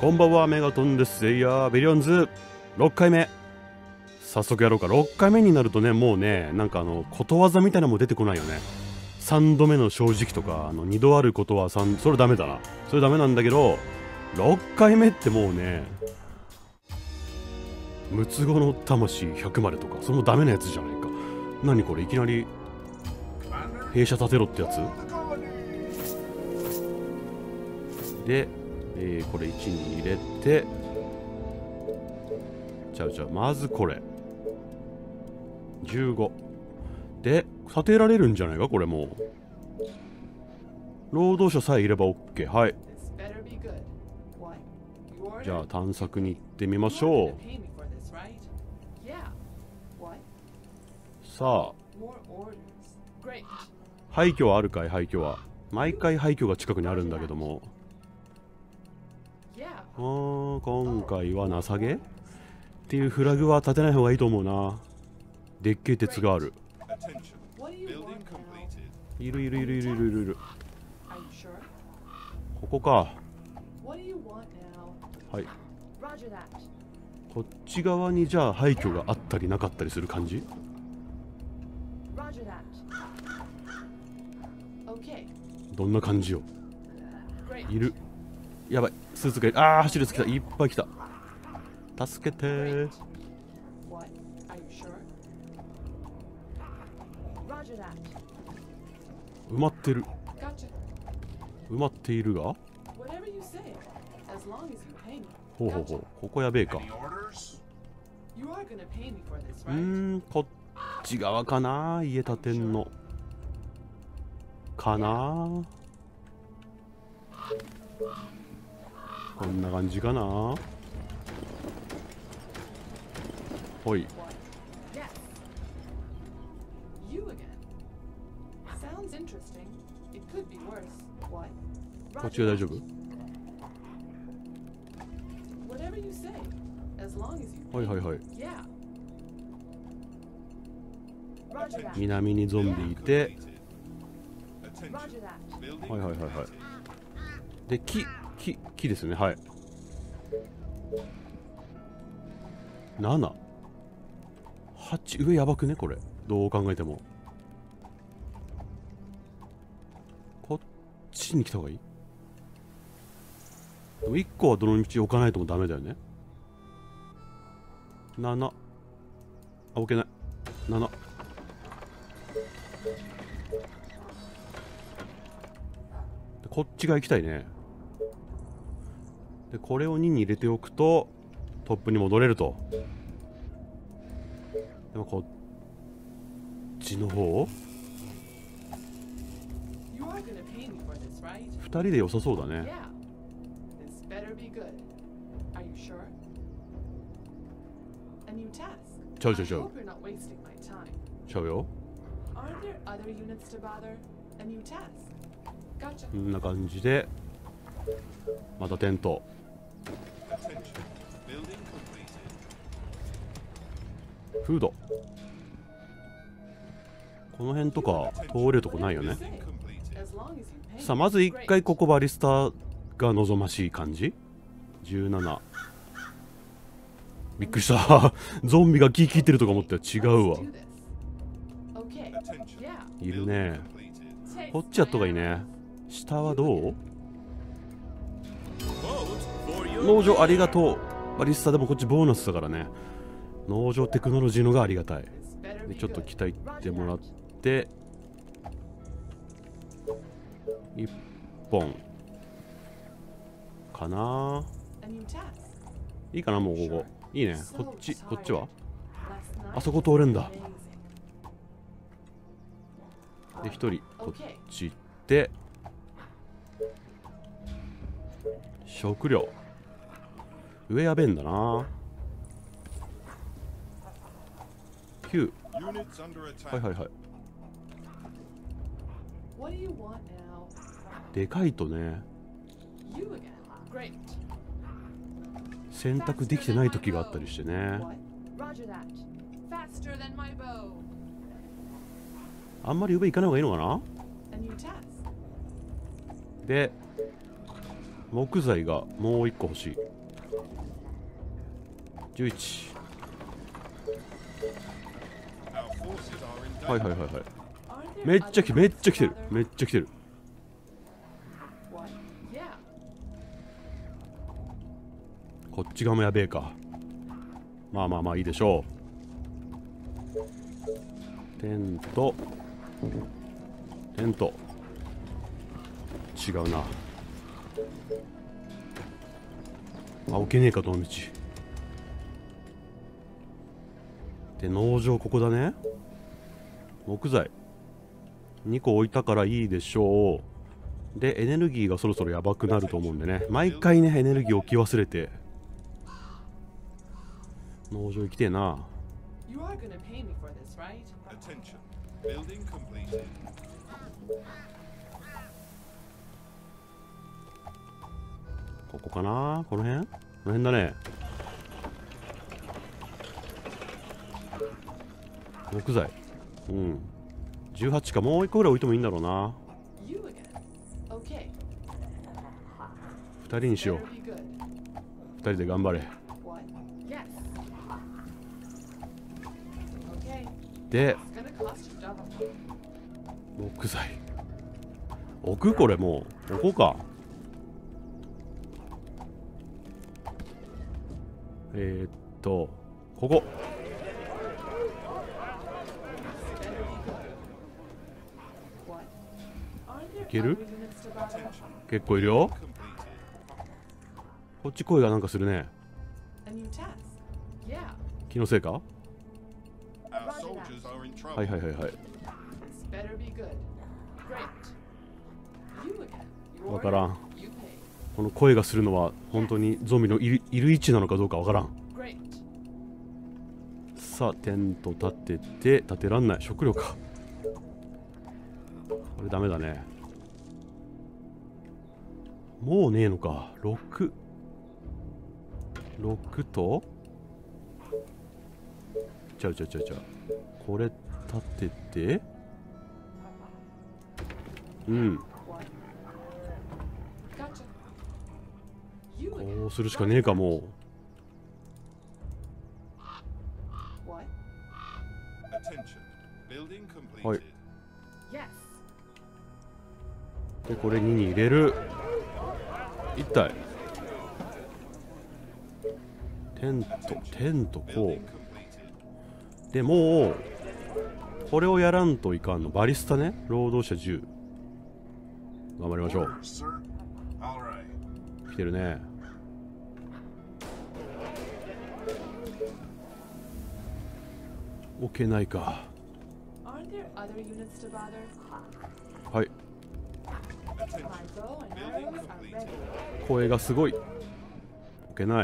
こんばんは、メガトンです。いやー、ベリオンズ6回目。早速やろうか。6回目になるとね、もうね、なんかことわざみたいなのも出てこないよね。3度目の正直とか、2度あることは3、それダメだな。それダメなんだけど、6回目ってもうね、六つ子の魂100までとか、それもダメなやつじゃないか。何これ、いきなり、弊社建てろってやつで、これ1に入れて、じゃあまずこれ15で建てられるんじゃないか、これもう労働者さえいれば OK。 はい、じゃあ探索に行ってみましょう。さあ、廃墟はあるかい。廃墟は毎回廃墟が近くにあるんだけども、今回は情けっていうフラグは立てない方がいいと思うな。でっけえ鉄がある。いるいるいるいるいるいる。ここか。はい、こっち側にじゃあ廃墟があったりなかったりする感じ。どんな感じよ。いる。やばい、スーツがいる。ああ、走るやつ来た。いっぱい来た。助けてー。埋まってる。埋まっているが、ほうほうほう、ここやべえか。こっち側かな、家建てんのかな。こんな感じかな。ほい。こっちは大丈夫。はいはいはい。南にゾンビいて、はいはいはいはい。で、木ですね。はい。7、8、上やばくねこれ。どう考えてもこっちに来た方がいい。でも1個はどの道置かないともダメだよね。7、あ、置けない。7、こっちが行きたいね。でこれを2に入れておくとトップに戻れると。でもこっちの方2人で良さそうだね。ちゃうよ。こんな感じでまたテント。フード、この辺とか通れるとこないよね。さあまず1回ここバリスタが望ましい感じ。17、びっくりしたゾンビが木切ってるとか思ったら違うわ。いるね。こっちやった方がいいね。下はどう。農場ありがとう。バリスタでもこっちボーナスだからね。農場テクノロジーのがありがたい。でちょっと北行ってもらって1本かな。いいかな、もうここいいね。こっちはあそこ通れんだ。で1人こっち行って、食料上やべえんだな。9、はいはいはい。でかいとね選択できてない時があったりしてね。あんまり上行かない方がいいのかな。で木材がもう1個欲しい。11。はいはいはいはい。めっちゃ来てるめっちゃ来てる。こっち側もやべえか。まあまあまあいいでしょう。テント違うな。あ、置けねえか、どの道で。農場ここだね。木材2個置いたからいいでしょう。でエネルギーがそろそろやばくなると思うんでね、毎回ねエネルギー置き忘れて。農場行きてえな。ここかな、この辺だね。木材18か。もう1個ぐらい置いてもいいんだろうな。2人にしよう。2人で頑張れ。で木材置く。これもう置こうか。ここいける？結構いるよ。こっち声がなんかするね。気のせいか？はいはいはいはい。わからん。この声がするのは本当にゾンビのいる位置なのかどうかわからん。さあテント立てらんない。食料か。これダメだね。もうねえのか。6とちゃうこれ立ててこうするしかねえか。もうはい。でこれ2に入れる。1体テントこうで、もうこれをやらんといかんの。バリスタね。労働者10。頑張りましょう。来てるね。置けないか。はい。声がすごい。置けない。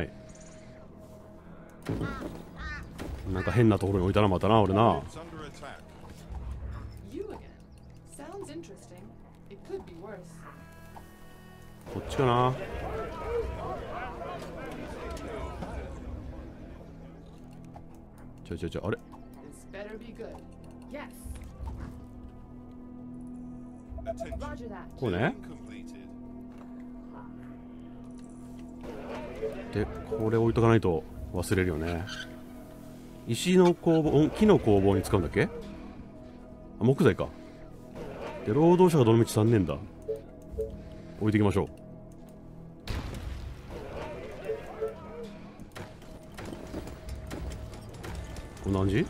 なんか変なところに置いたな、またな、俺な。こっちかな。あれこうね。でこれ置いとかないと忘れるよね。石の工房、木の工房に使うんだっけ。あ、木材か。で労働者がどの道3年だ。置いていきましょう。こんな感じ。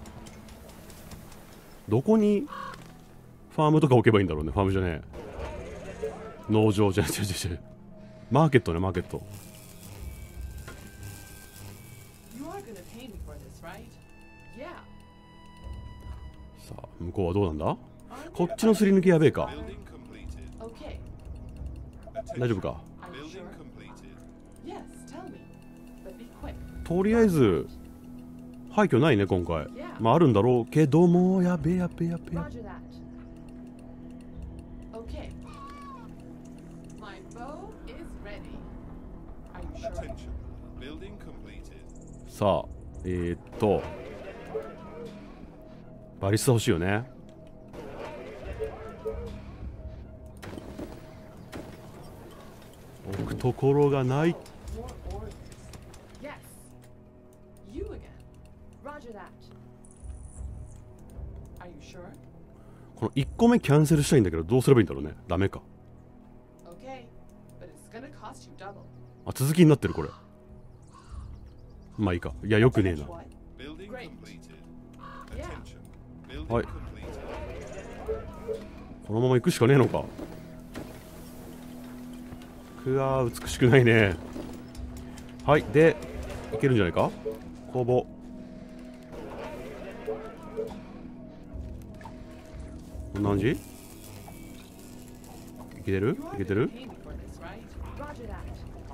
どこにファームとか置けばいいんだろうね。ファームじゃねえ。農場じゃねえ。マーケットね、マーケット。さあ向こうはどうなんだ。こっちのすり抜けやべえか。大丈夫か。とりあえず廃墟ないね今回。まああるんだろうけども、やべえ。さあバリスタ欲しいよね。 置くところがない。 Yes. You again. Roger that. Are you sure? この1個目キャンセルしたいんだけど、どうすればいいんだろうね。ダメか。 Okay, but it's gonna cost you double. あ、続きになってるこれ。まあいいか。いや、よくねえな。 What? Building Great. completed. Yeah. Attention. Building Oi. completed. このまま行くしかねえのか。くわー、美しくないね。はい、で、いけるんじゃないか。工房。こんな感じ。いけてる You are いけて gonna る。 pay me for this, right? Roger that.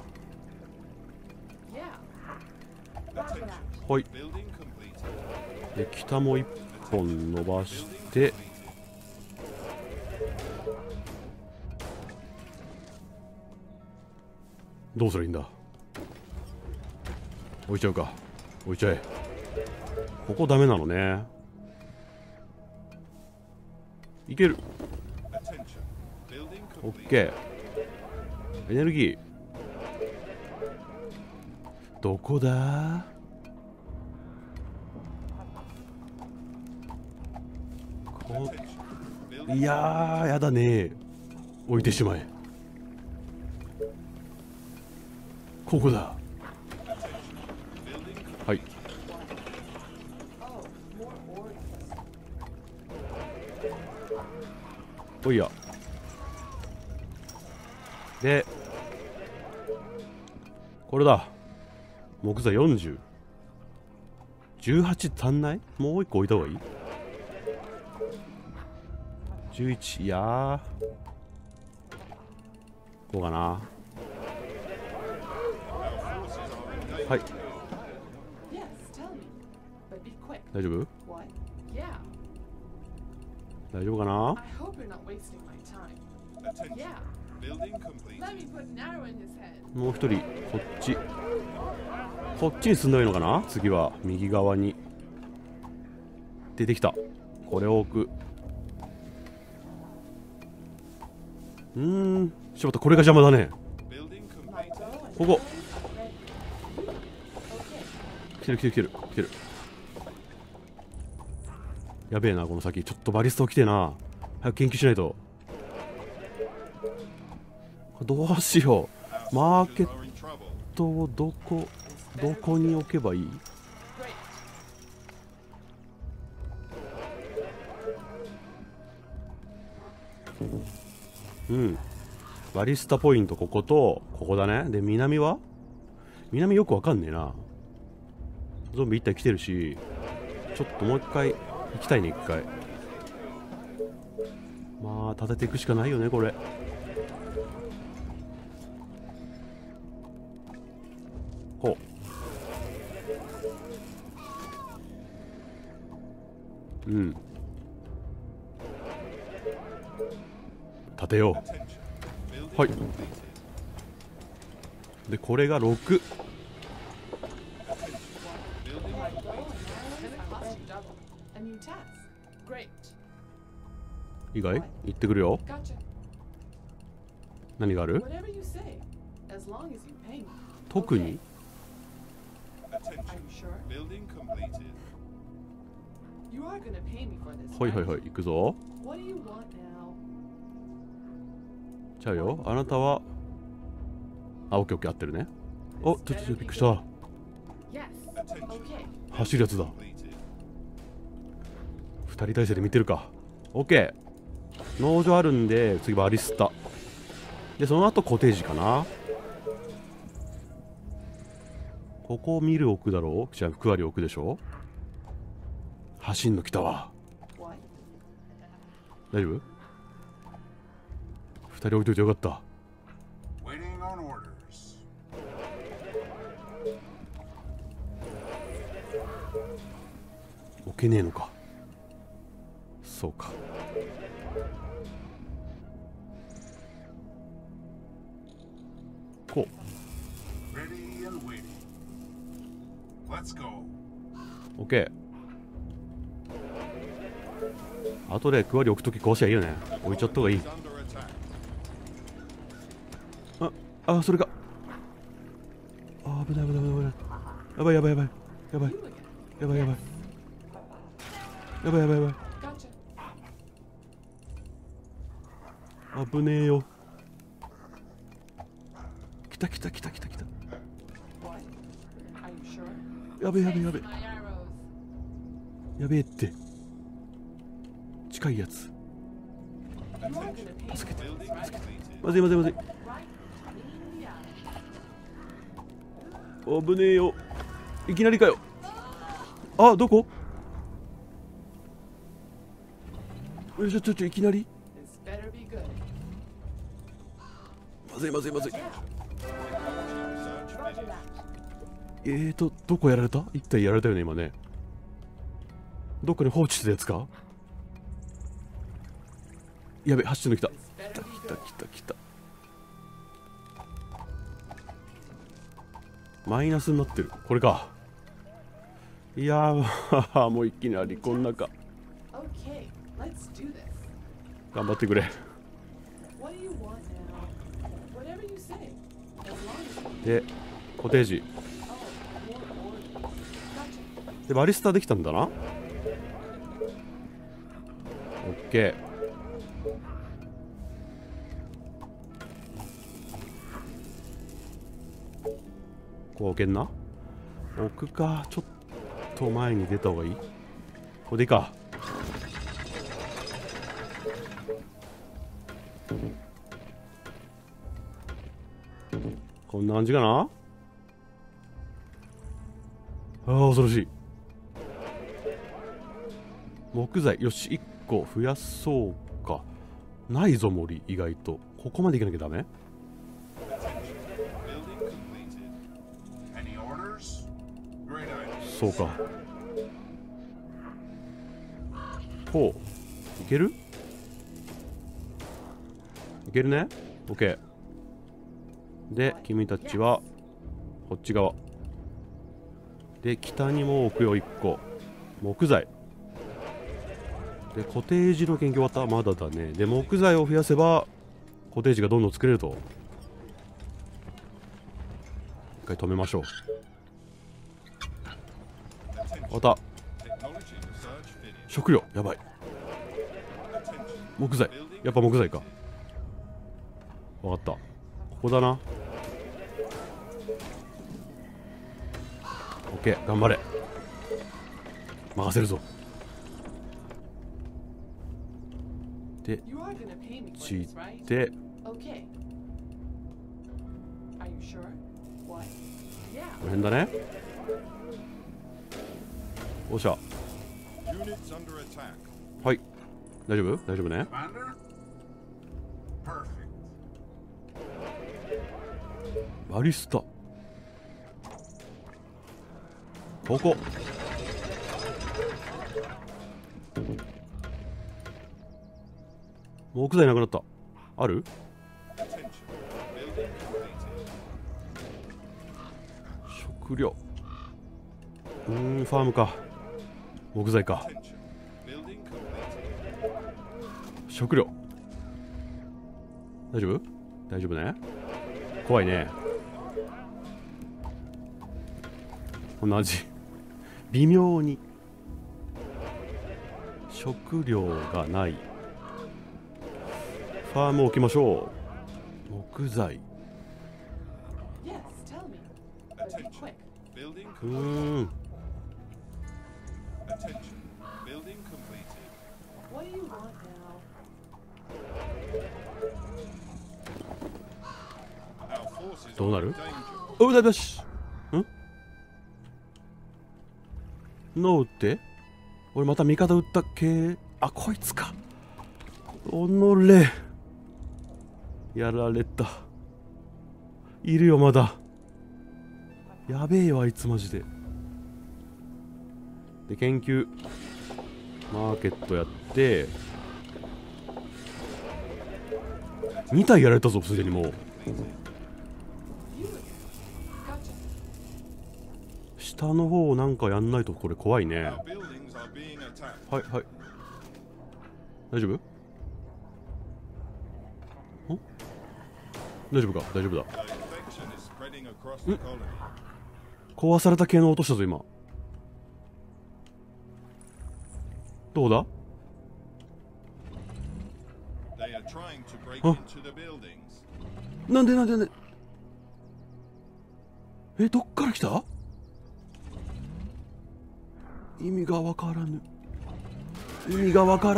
Yeah. Roger that. はい。 Building completed. で、北も1本伸ばして、どうすりゃいいんだ。置いちゃうか。置いちゃえ。ここダメなのね。いける。 Attention. Building オッ complete. ケー。エネルギー。どこだ。こ Building いやー、やだね。置いてしまえ。ここだ。はい。 Oh, more orders. おいや。で、これだ。木材40。18足んない？もう一個置いた方がいい？ 11。いやー。こうかな。はい。 Yes, tell me. But be quick. 大丈夫？ What? Yeah. 大丈夫かな？ I hope you're not wasting my time. Attention. Yeah. Building complete. Let me put an arrow in his head. もう一人、こっち。こっちに進んだらいいのかな。次は、右側に。出てきた。これを置く。しまった、これが邪魔だね。 Building complete. My bow and ここ。 arrows are ready. Okay. 来てる来てる来てる来てる。やべえな、この先。ちょっとバリスタ起きてえな。早く研究しないと。どうしよう。マーケッ Are in trouble. トをどこに置けばいい？ Great. うん。バリスタポイントこことここだね。で、南は？南よくわかんねえな。ゾンビ一体来てるし、ちょっともう一回行きたいね、一回。まあ、立てていくしかないよね、これ。こう。うん。立てよ Attention. Building はい completed. う。で、これが6。 Building My bow and arrows are gonna cost you double. A new task. Great. 以外行ってくるよ。 Gotcha. 何がある？ Whatever you say. As long as you pay me. 特に Attention. Are you sure? Building completed. You are gonna pay me for this. はいはい right? はい、行くぞ。 What do you want now? ちゃうよ。あなたは、あ、オッケーオッケー、合ってるね。お、ちょっとびっくりした。 Yes. Attention. Okay. 走るやつだ。 Completed. 2人体制で見てるか。オッケー。農場あるんで、次はアリスタ。で、その後コテージかな。ここを見る奥だろう。じゃあ、区割り奥でしょ。走んの来たわ。 What? 大丈夫？ 2人置いといてよかった。 Waiting on orders. 置けねえのか。そうか。こう。 Ready and waiting. Let's go. オッケー。後で区割り置くときこうしゃいいよね。置いちゃった方がいい。 Is under attack. あ、それか。あ、危ない危ない危ない危ない。やばいやばいやばいやばい You again. やばいやばいやばいやばいやばい。 Gotcha. 危ねえよ。来た来た来た来た来た。 What? Are you sure? やべえやべえやべえ My arrows. やべえって。近いやつ。 You are gonna pay me for this, right? まずいまずいまずい。 Right? Yeah. 危ねえよ。いきなりかよ。あ、どこ？ちょいきなり？ This better be good. まずいまずいまずい。 Search finished. どこやられた？一体やられたよね今ね。どっかに放置してたやつか？やべ、走ってんの来た。 This 来た better be 来た good. 来た来た。マイナスになってる。これか。いやーもういきなりこんなか。 Okay, let's do this. 頑張ってくれ。 What do you want now? Whatever you say. As long as you で、コテージ。 more order. Gotcha. で、バリスタできたんだな。オッケー。こう置けんな。置くか。ちょっと前に出た方がいい。これでいいか。こんな感じかな。ああ、恐ろしい。木材、よし、1個増やそうか。ないぞ、森、意外と。ここまで行かなきゃダメ？ Building completed. Any orders? Great idea. そうか。こう。いける？いけるね？ OK。で、君たちは、こっち側。で、北にも置くよ、1個。木材。で、コテージの研究終わった？まだだね。で、木材を増やせば、コテージがどんどん作れると。一回止めましょう。終わった。 Technology research finished. 食料、やばい。木材。やっぱ木材か。わかった。ここだな。オッケー、頑張れ。任せるぞ。で、 You are gonna pay me for ち this, っ right? て、 Okay. Are you sure? What? Yeah. この辺だね。おっしゃ。 Units under attack. はい。大丈夫？大丈夫ね。 Commander? Perfect. バリスタ。ここ。木材なくなった。ある？ Attention. Building completed. 食料。ファームか。木材か。 Attention. Building completed. 食料。大丈夫？大丈夫ね。怖いね。こんな味。微妙に。食料がない。ファーム置きましょう。木材。 Yes, tell me. But be Attention. quick. Building う completed. ーん。 Attention. Building completed. What do you want now? Our forces どうな are る？ in danger. おうだよし。ノーって？俺また味方撃ったっけ？あ、こいつか。おのれ。やられた。いるよ、まだ。やべえよ、あいつマジで。で、研究。マーケットやって、2体やられたぞ、すでにもう。 You again. Gotcha. 下の方なんかやんないとこれ怖いね。 Our buildings are being attacked. はいはい。大丈夫？ん？ 大丈夫か、大丈夫だ。 The infection is spreading across the colony. 壊された系の落としたぞ今。どうだ？ They are trying to break Huh? into the buildings. なんでどっから来た？意味がわからぬ。意味が待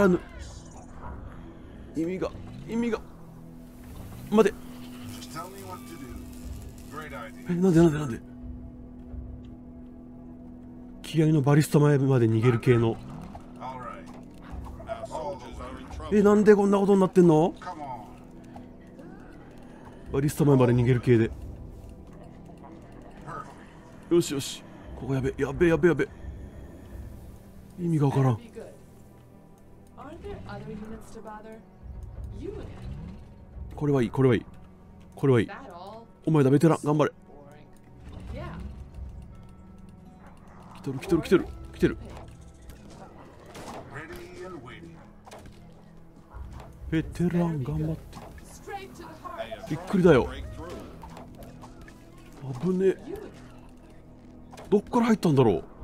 て。 Just tell me what to do. Great idea. なんで気合のバリスタ前まで逃げる系の。 All right. Our soldiers are in trouble. なんでこんなことになってんの？ Come on. バリスタ前まで逃げる系で。 Perfect. よし。ここやべ。意味がわからん。 That'd be good. Aren't there other units to bother? You again. これはいい。 That all? お前だ、ベテラン、頑張れ。 Boring. Yeah. 来てる。 Ready and waiting. ベテラン、頑張って。 Straight to the heart. They are びっくりだよ。 break through. 危ねえ。 You again. どっから入ったんだろう。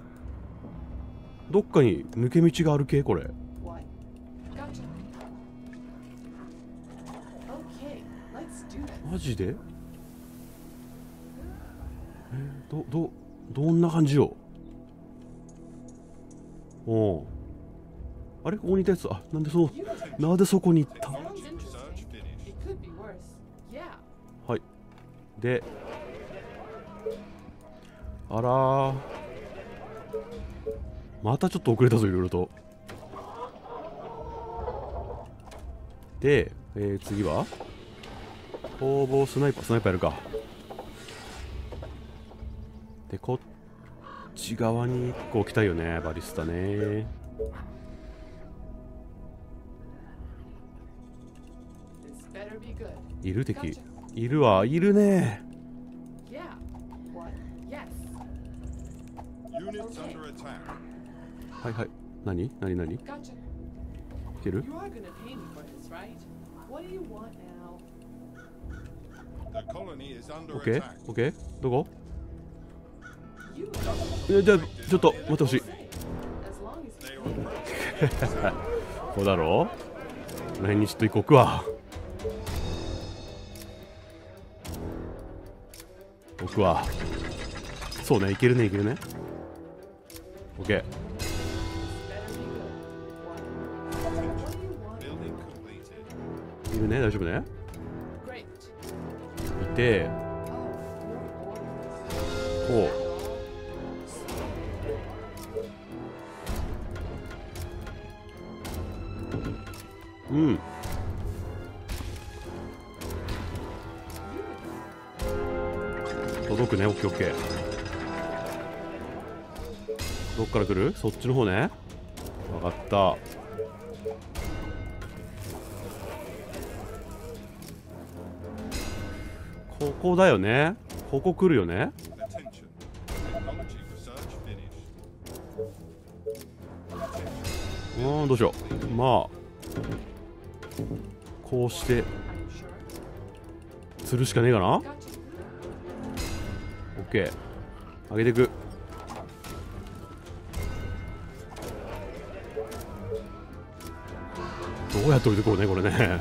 どっかに抜け道がある系これ。 What? Gotcha. Okay, let's do this. マジで？どんな感じよ。あれ、ここにいたやつ。なんでそこに行った？ Sounds interesting. It could be worse. Yeah. はい。で、あらー、またちょっと遅れたぞ、いろいろと。で、次は攻防スナイパーやるか。で、こっち側に1個置きたいよね、バリスタね。 This better be good. いる敵。 Gotcha. いるね。 Yeah. What? Yes. Units under attack. はい。何 Gotcha. いける？ You are gonna pay me for this, right? What do you want now? The colony is under オッケー attack. どこ？ You じゃあちょっと待ってほしい。 as long as They you are approaching. こうだろう？この辺にちょっと行こうくわ。僕はそうね、いけるね。オッケー。 better be good. What? What do you want? Building completed. いるね、大丈夫ね。 Great. いて、 Oh, your orders. こう。届くね、オッケーオッケー。どっから来る？そっちの方ね。分かった。ここだよね。ここ来るよね。 Attention. Technology research finished. どうしよう。まあこうして I'm sure. 釣るしかねえかな。 Gotcha. オッケー。上げていく。どうやって置いてこうね、これね。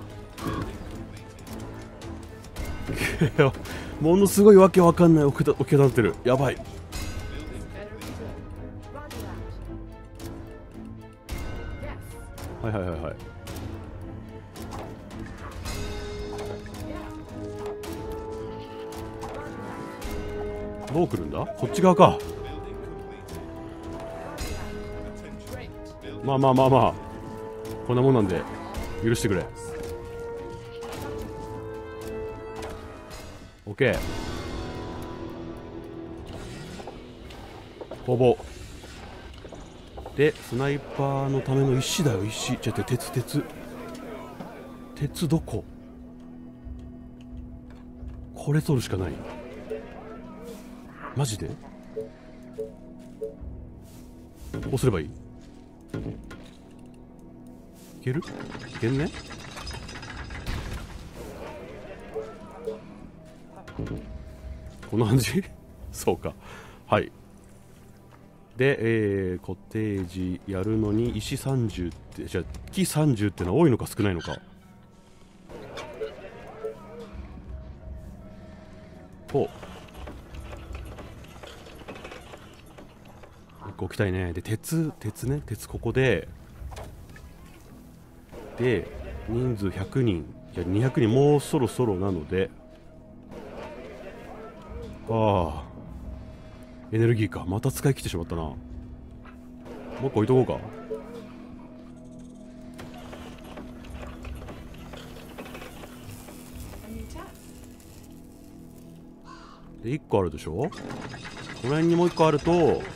ものすごいわけわかんない置き立ってる。やばい。 Better be good. Roger that. Yes. はい。 Yeah. どう来るんだ？こっち側か。 Building completed. Attention. Great. まあこんなもんなんで許してくれ。オッケー。攻防で、スナイパーのための石だよ。石。ちょっと鉄どこ？これ取るしかない。マジで？こうすればいい？いける？いけんね？ こんな感じそうか。はい。で、コテージやるのに石30って、じゃあ木30ってのは多いのか少ないのか。ほう。1個置きたいね。で、鉄ね。鉄ここで。で、人数100人。いや、200人もうそろそろなので。ああ。エネルギーか。また使い切ってしまったな。もう一個置いとこうか。で、1個あるでしょ。この辺にもう1個あると、 Forces are in danger.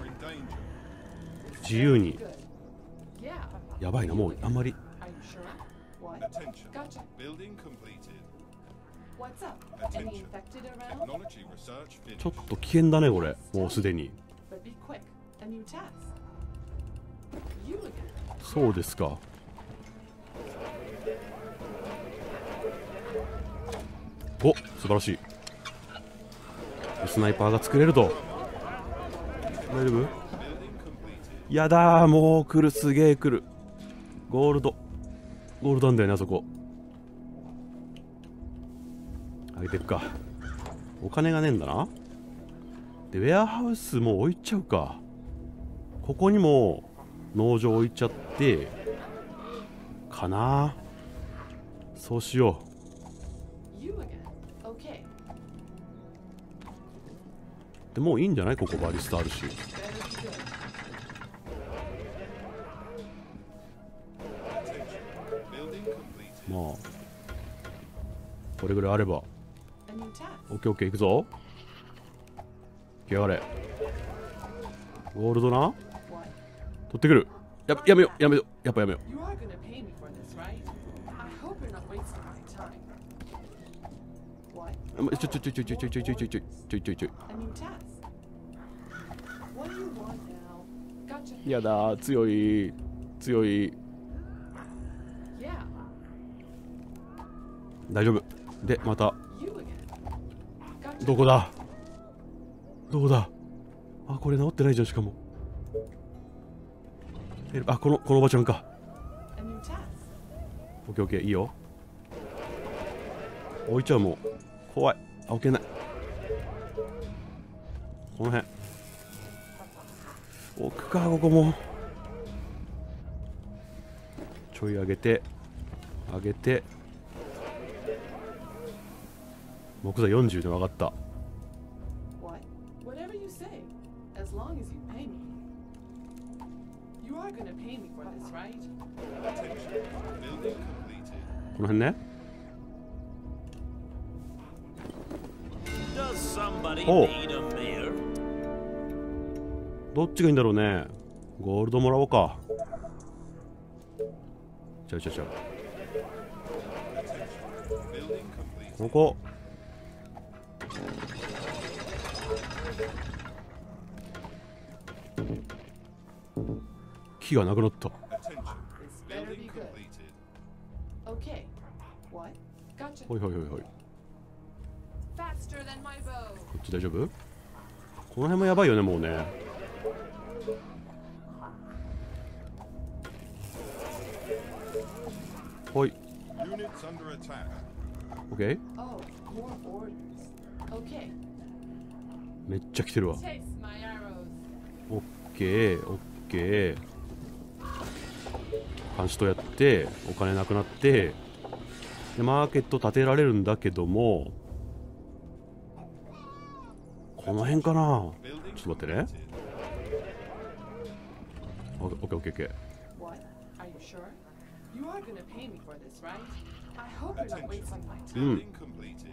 自由に。 Yeah. やばいな、もうあんまり。 Are you sure? What? Attention. Gotcha. Building completed. What's up? Attention. Any infected around? Technology research ちょっ finished. と危険だね、これ。もうすでに。 But be quick. A new task. You again. そうですか。お、素晴らしい。スナイパーが作れると。大丈夫？やだー、もう来る、すげえ来る。ゴールドなんだよね、あそこ。あげてくか。お金がねえんだな。で、ウェアハウスもう置いちゃうか。ここにも農場置いちゃってかな。そうしよ You again. Okay. う。でもういいんじゃない？ここバリスタあるし。 Better be good. Building completed. まあこれぐらいあれば。 A new task. オッケーオッケー、いくぞ。来やがれ。ゴールドな。 What? 取ってくる。やめよう、やめよう、やっぱやめよ You are gonna pay me for this, right? I hope you're not wasting my time. What? う。ちょい。 A new task. What do you want now? Gotcha. やだー、強い。 Yeah. 大丈夫。で、また。 You again. Gotcha. どこだ。あ、これ治ってないじゃん、しかも。あ、このおばちゃんか。 A new task. オッケーオッケー、いいよ。置いちゃう、もう怖い。あ、置けない。この辺置くか、ここも。ちょい上げて木材40で分かった。 What? Whatever you say, as long as you pay me. You are gonna pay me for this, right? Attention. Building completed. この辺ね。 Does somebody Oh. need a mayor? どっちがいいんだろうね。ゴールドもらおうか。ちゃう。 Attention. Building complete. ここ。木がなくなった。 Attention. This better Building be good. completed. Okay. What? Gotcha. ほい。 Faster than my bow. こっち大丈夫？この辺もやばいよね、もうね。ほい。 Units under attack. オッケー。 Oh, more orders. Okay. めっちゃ来てるわ。 Taste my arrows. オッケー。監視とやってお金なくなってでマーケット建てられるんだけども、この辺かな。 Building ちょっと待ってね。 completed. オッケー。 What? Are you sure? You are gonna pay me for this, right? I hope you're not Attention. wasting my time. Building completed.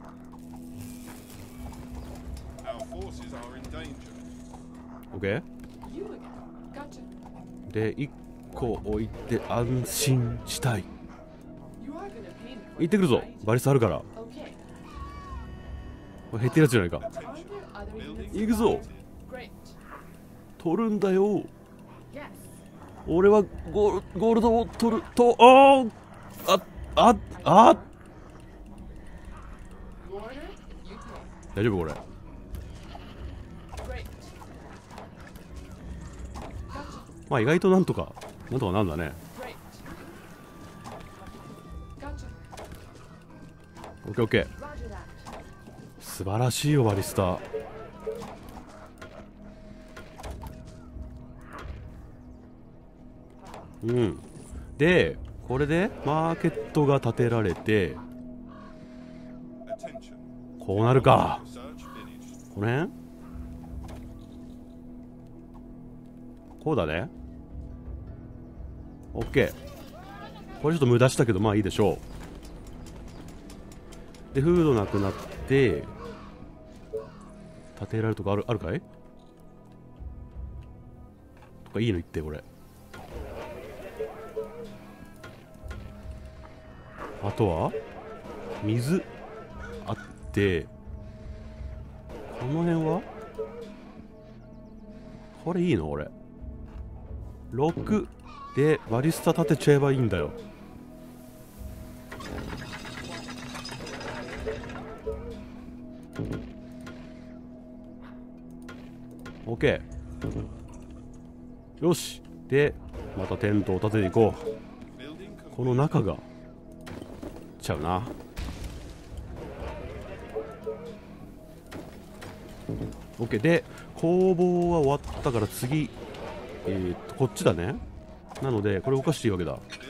Our forces are in danger. オッケー。 You again. Gotcha. で1個置いて安心したい。 You are gonna pay me for 行ってくる this, ぞ。 right? バリスタあるから。 Okay. これ減ってるやつじゃないか。 Are there other Building units? 行くぞ。 Great. 取るんだよ。 Yes. 俺はゴールドを取ると。あ order, you pay. 大丈夫これ。 Great. Gotcha. まあ意外となんとかなんだね。 Great. Gotcha. オッケーオッケー。 Roger that. 素晴らしいよバリスタ。うん。でこれでマーケットが建てられて Attention. こうなるか。 Research finished. この辺こうだね。オッケー。これちょっと無駄したけどまあいいでしょう。でフードなくなって建てられるとかあるかいとかいいの言ってこれ。あとは水あってこの辺はこれいいの俺6でバリスタ立てちゃえばいいんだよ。OK よし。でまたテントを立てていこう。 Building この中がちゃうな。OK で工房は終わったから次こっちだね。なのでこれ動かしていいわけだ。